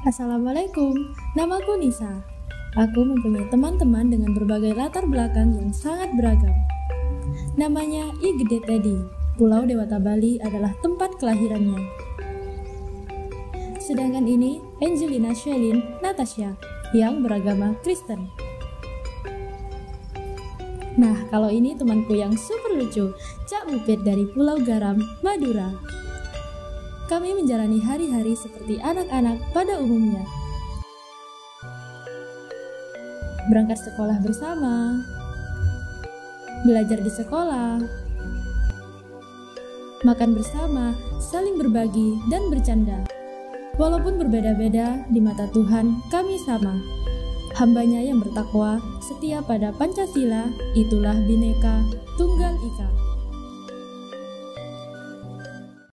Assalamualaikum, namaku Nisa. Aku mempunyai teman-teman dengan berbagai latar belakang yang sangat beragam. Namanya I Gede Teddy. Pulau Dewata Bali adalah tempat kelahirannya. Sedangkan ini Angelina Shelin Natasha yang beragama Kristen. Nah, kalau ini temanku yang super lucu, Cak Mupit dari Pulau Garam, Madura. Kami menjalani hari-hari seperti anak-anak pada umumnya. Berangkat sekolah bersama, belajar di sekolah, makan bersama, saling berbagi dan bercanda. Walaupun berbeda-beda, di mata Tuhan kami sama. Hambanya yang bertakwa, setia pada Pancasila, itulah Bhinneka Tunggal Ika.